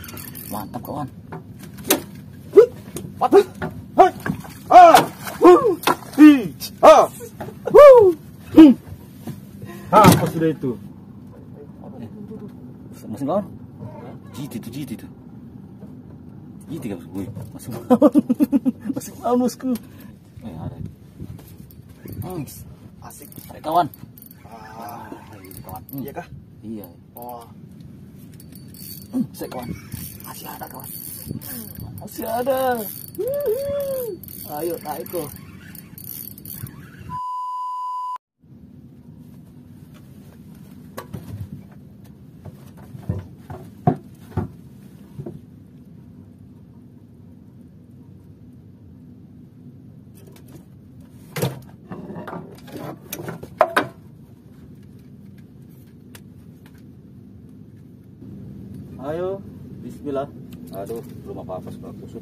Mantap kawan. Mantap. Hai. Ah. Ah. Apa sudah itu? Masih kawan? Jiti itu. Jiti kan gue. Masih kawan bosku. Ada. Asik. Tarik kawan. Kawan. Iya kah? Iya. Oh. Saya kawan. Masih ada kawan. Masih ada. Ayo naik kok. Ayo, bismillah. Aduh, belum apa-apa setelah kusut.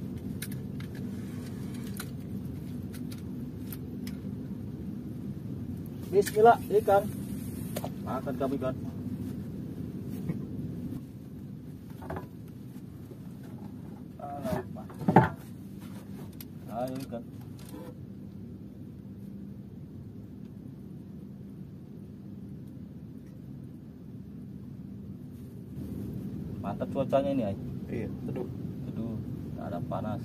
Bismillah, ikan. Makan kami kan. Ayo ikan. Mantap cuacanya ini, ay. Iya, teduh. Teduh, nggak ada panas.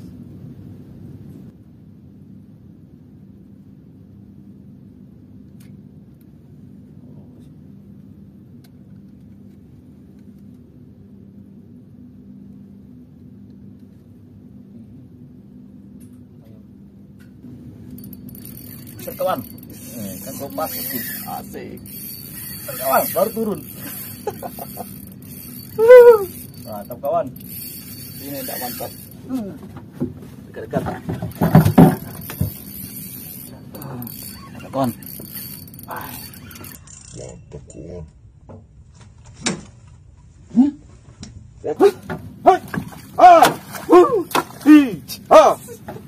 Set kawan, kan kompas itu asik. Set kawan, baru turun. Mantap kawan. Ini tidak mantap. Dekat-dekat. Mantap kawan. Mantap kawan. Hai. Ah. Ah.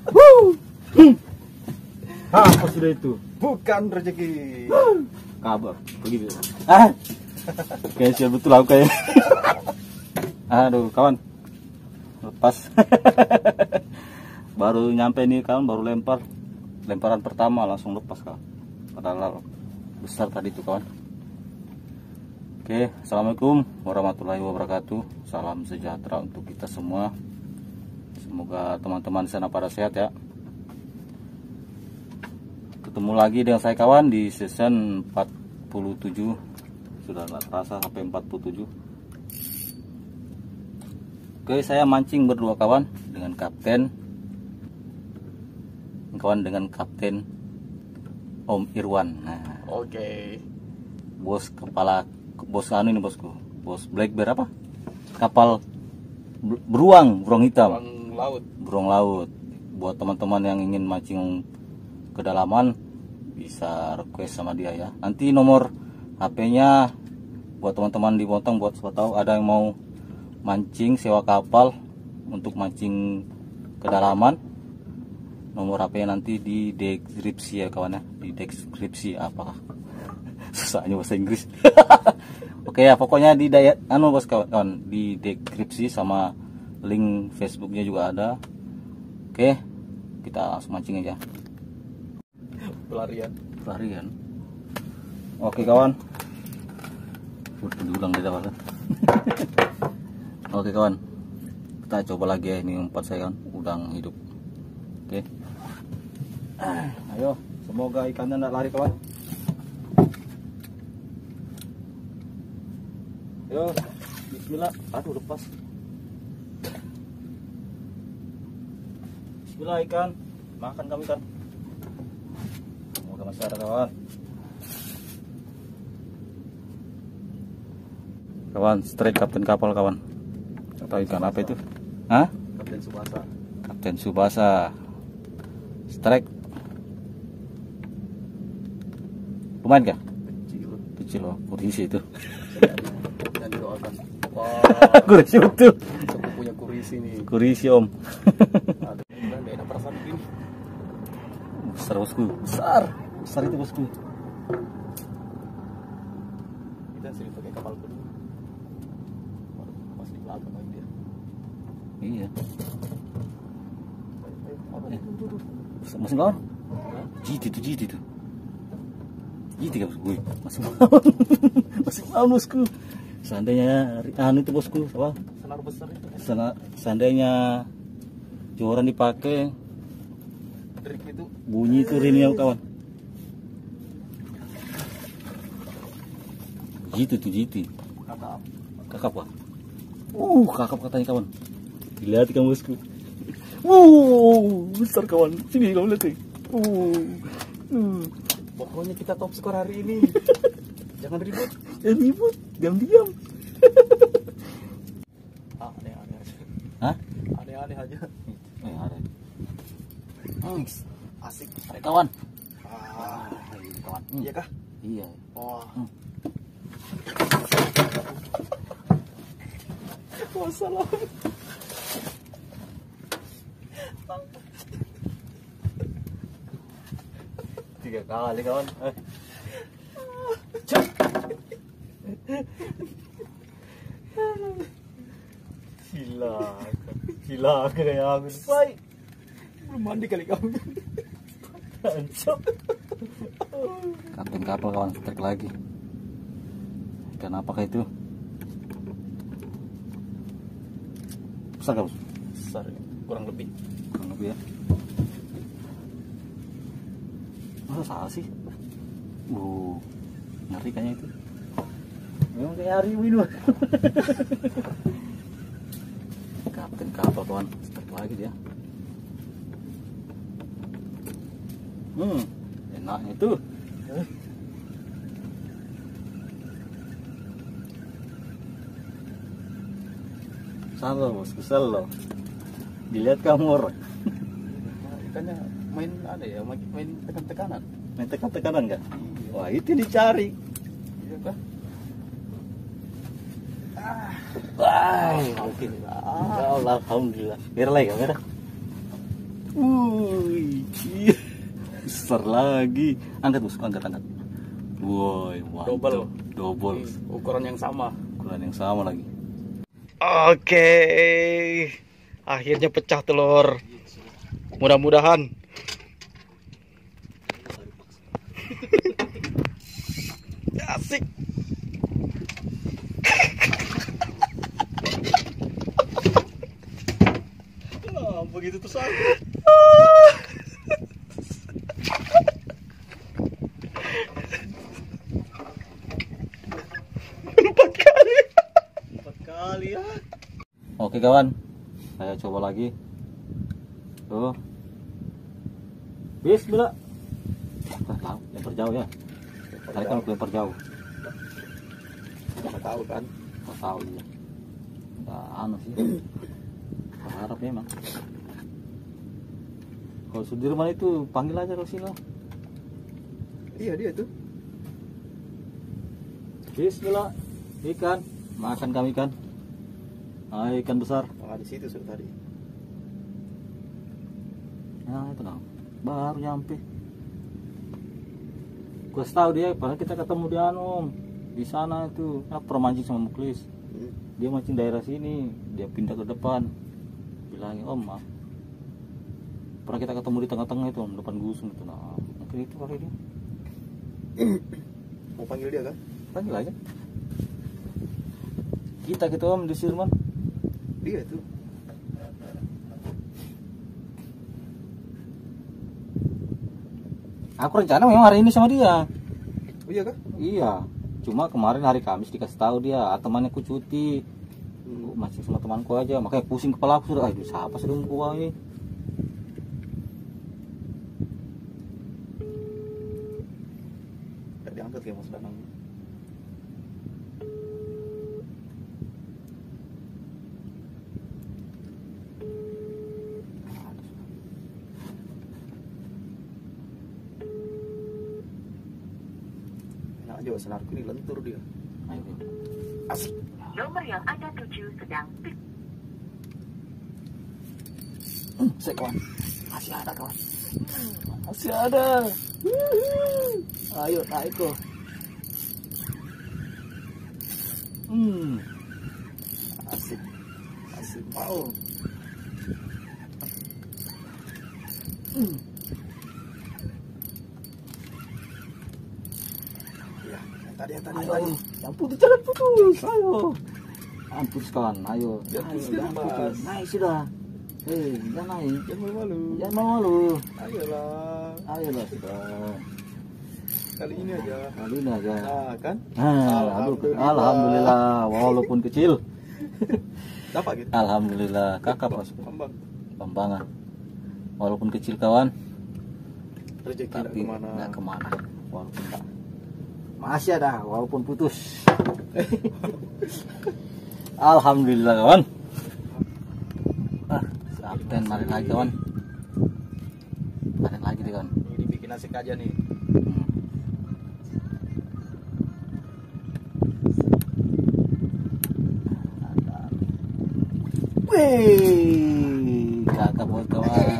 Apa sudah itu? Bukan rezeki. Kabar begitu. Kayak sial betul aku kayak. Aduh kawan, lepas. Baru nyampe nih kawan, baru lemparan pertama langsung lepas kawan. Padahal besar tadi tuh kawan. Oke, assalamualaikum warahmatullahi wabarakatuh. Salam sejahtera untuk kita semua. Semoga teman-teman di sana pada sehat ya. Ketemu lagi dengan saya kawan di season 47. Sudah nggak terasa sampai 47. Oke, saya mancing berdua kawan dengan kapten Om Irwan. Nah, Oke. bos anu ini bosku, bos Black Bear apa? Kapal beruang hitam. Beruang laut. Buat teman-teman yang ingin mancing kedalaman bisa request sama dia ya. Nanti nomor HP-nya buat teman-teman di Bontang, buat siapa tahu ada yang mau mancing sewa kapal untuk mancing kedalaman. Nomor HP-nya nanti di deskripsi ya kawan ya, di deskripsi apa susahnya bahasa Inggris. Oke ya, pokoknya di bos kawan, di deskripsi sama link Facebooknya juga ada. Oke, kita langsung mancing aja. Pelarian. Oke kawan. Diulang dari awal. Oke kawan. Kita coba lagi ya, ini umpat saya kan, udang hidup. Oke. Ayo, semoga ikannya tidak lari kawan. Ayo, bismillah. Aduh, lepas. Bismillah ikan. Makan kami kan. Semoga masih ada kawan. Kawan, strike kapten kapal kawan. Atau ikan apa itu? Hah? Kapten Subasa. Strike. Lumayan kah? Kecil loh, kurisi itu. Dan doakan. Kurisi betul. Kita punya kurisi nih. Kurisi om. Aduh, beda perasaan ini. Besar bosku, besar itu bosku. Kita sering pakai kapal kedua. Pas di belakang lagi dia. Iya. Masih kawan? Jiti itu. Jiti kan bosku. Masih kawan. Masih kawan bosku. Seandainya anu itu bosku, apa? Senar besar itu. Seandainya joran dipakai, Trik itu. bunyi itu rini kawan. Jiti. Kakap pak. Kakap katanya kawan. Dilihat kamu bosku. Besar kawan. Sini kamu lihat. Pokoknya kita top skor hari ini. Jangan ribut. Ribut. Diam-diam. Aneh-aneh aja. Hah? Aneh-aneh aja. Ada. Asik. Ada kawan. Kawan. Iya kah? Iya. Wah. Wassalam. Tiga kali kawan. Gila kayak aku. Baik. Belum mandi kali kamu. Hancur. Kapten kapal kawan, strike lagi. Ikan apakah itu? Besar gak bos? Besar ya. Kurang lebih ya. Masa salah sih? Ngeri kayaknya itu. Memang kayak hari ini. Kapten kapal kawan, strike lagi dia. Enaknya itu. Salah bos, kesel loh. Dilihat kamu orang. Ikannya main ada ya, main tekan-tekanan. Main tekan-tekanan kan? Wah itu dicari. Iya kah? Oke. Alhamdulillah. Biar lagi kamera. Besar lagi. Angkat bos, angkat. Woi, mantap. Double. Ukuran yang sama. Ukuran yang sama lagi. Oke. Akhirnya pecah telur. Mudah-mudahan. Asik. Begitu tuh sakit. Empat kali ya. Oke kawan, saya coba lagi. Tuh. Bismillah. Lempar jauh ya. Tadi kan lempar jauh. Nggak tahu kan? Nggak tahu ya. Nggak anu sih. Harap memang. Kalau Sudirman itu panggil aja ke sini. Iya dia tuh. Bismillah. Ikan, makan kami ikan. Ikan besar. Di situ sudah tadi. Nah itu dong, baru nyampe. Gue tahu dia, padahal kita ketemu di di sana itu, pernah mancing sama Muklis. Dia mancing daerah sini, dia pindah ke depan. Bilangin Om, pernah kita ketemu di tengah-tengah itu, depan gusung itu. Nah, mungkin itu kali dia. Mau panggil dia kan? Panggil aja. Kita Om di Sirman. Dia itu. Aku rencana memang hari ini sama dia. Oh iya kah? Iya. Cuma kemarin hari Kamis dikasih tahu dia, temannya ku cuti. Mancing sama temanku aja, makanya pusing kepala aku sudah. Aduh, siapa sih dong gua ini? Gak diangkat kayak Mas Danang. Enak aja senarku ini lentur dia. Ayo. Asik. Nomor yang Anda tuju sedang Saya kawan. Masih ada kawan. Masih ada. Ayo naik kok. Asik. Asik mau. Ya, yang tadi. Yang putus jangan putus. Ayo. Putuskan, ayo. Jangan putus, Jangan Mas. putus. Naik sudah. Jangan naik. Jangan malu. Jangan malu. Ayolah. Ayolah sudah. Kali ini aja. Kali ini aja. Nah, kan? Alhamdulillah, walaupun kecil. Dapat gitu. Alhamdulillah, kakak bos. Pembangan. Walaupun kecil kawan, Rezeki tidak tapi kemana. nggak kemana. Walaupun tak. Masih ada, walaupun putus. Alhamdulillah kawan. Kapten mari lagi kawan. Mari lagi deh kawan. Ini dibikin asik aja nih. Wih, kakak buat kawan.